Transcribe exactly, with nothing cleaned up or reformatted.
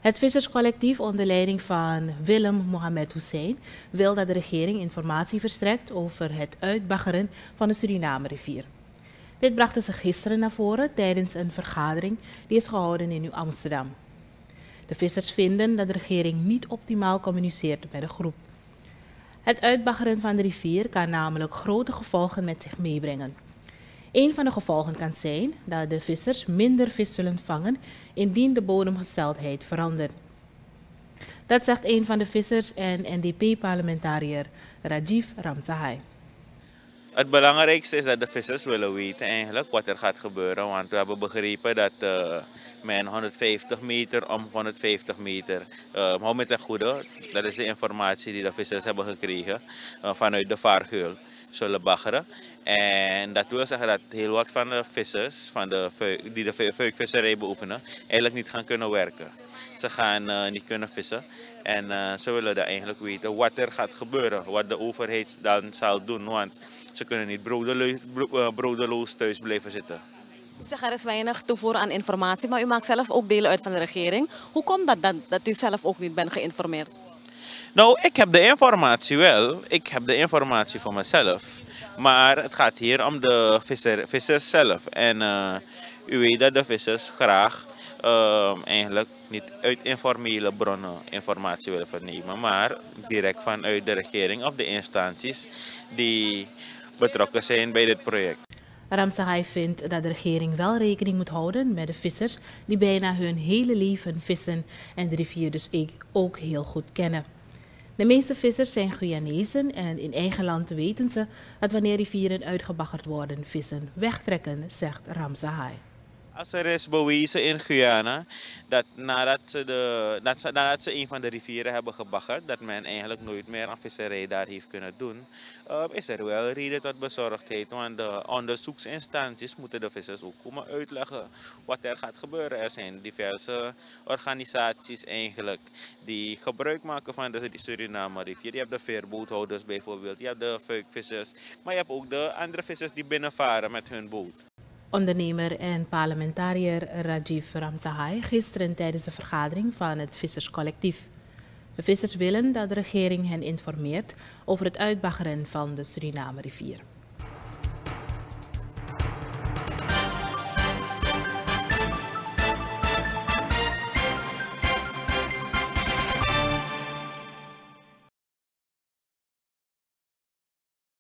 Het visserscollectief onder leiding van Willem Mohamed Hussein wil dat de regering informatie verstrekt over het uitbaggeren van de Suriname-rivier. Dit brachten ze gisteren naar voren tijdens een vergadering die is gehouden in Nieuw-Amsterdam. De vissers vinden dat de regering niet optimaal communiceert met de groep. Het uitbaggeren van de rivier kan namelijk grote gevolgen met zich meebrengen. Een van de gevolgen kan zijn dat de vissers minder vis zullen vangen indien de bodemgesteldheid verandert. Dat zegt een van de vissers en N D P-parlementariër Rajiv Ramsahai. Het belangrijkste is dat de vissers willen weten eigenlijk wat er gaat gebeuren. Want we hebben begrepen dat uh, men honderdvijftig meter om honderdvijftig meter, uh, hou met ten goede, dat is de informatie die de vissers hebben gekregen uh, vanuit de vaargeul, zullen baggeren. En dat wil zeggen dat heel wat van de vissers van de, die de vuikvisserij beoefenen eigenlijk niet gaan kunnen werken. Ze gaan uh, niet kunnen vissen en uh, ze willen dan eigenlijk weten wat er gaat gebeuren, wat de overheid dan zal doen. Want ze kunnen niet brodeloos, brodeloos thuis blijven zitten. U zegt er is weinig toevoegen aan informatie, maar u maakt zelf ook deel uit van de regering. Hoe komt dat dan, dat u zelf ook niet bent geïnformeerd? Nou, ik heb de informatie wel. Ik heb de informatie voor mezelf. Maar het gaat hier om de visser, vissers zelf. En uh, u weet dat de vissers graag uh, eigenlijk niet uit informele bronnen informatie willen vernemen, maar direct vanuit de regering of de instanties die betrokken zijn bij dit project. Ramsahai vindt dat de regering wel rekening moet houden met de vissers die bijna hun hele leven vissen en de rivier dus ook heel goed kennen. De meeste vissers zijn Guyanezen en in eigen land weten ze dat wanneer rivieren uitgebaggerd worden, vissen wegtrekken, zegt Ramsahai. Als er is bewezen in Guyana dat nadat ze, de, dat ze, nadat ze een van de rivieren hebben gebaggerd, dat men eigenlijk nooit meer aan visserij daar heeft kunnen doen, uh, is er wel reden tot bezorgdheid. Want de onderzoeksinstanties moeten de vissers ook komen uitleggen wat er gaat gebeuren. Er zijn diverse organisaties eigenlijk die gebruik maken van de Suriname-rivier. Je hebt de veerboothouders bijvoorbeeld, je hebt de vuikvissers, maar je hebt ook de andere vissers die binnenvaren met hun boot. Ondernemer en parlementariër Rajiv Ramsahai gisteren tijdens de vergadering van het visserscollectief. De vissers willen dat de regering hen informeert over het uitbaggeren van de Suriname-rivier.